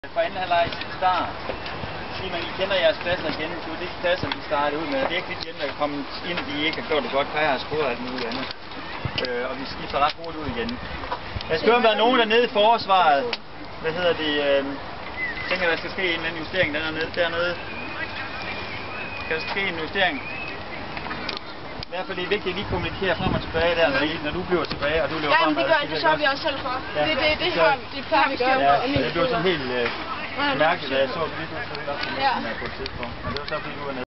Fra anden halvleg til start. Simon, I kender jeres pladser igen. Det er ikke pladser, vi startede ud med. Det er ikke lidt der er kommet ind, de ikke har gjort det godt. Kaja har scoret alt muligt andet. Og vi skifter ret hurtigt ud igen. Jeg skal høre, om der er nogen dernede i forsvaret. Hvad hedder det? Jeg tænker, der skal ske en eller anden justering dernede. Skal der ske en justering? I hvert fald det er vigtigt at lige kommunikere frem og tilbage der, når du bliver tilbage, og du løber frem. Ja, det sørger vi også selv for. Ja. Det plejer vi gøre. Ja, det blev sådan helt mærkeligt, da jeg så det lige pludselig op på et tidspunkt. Men det var så fordi du var nede.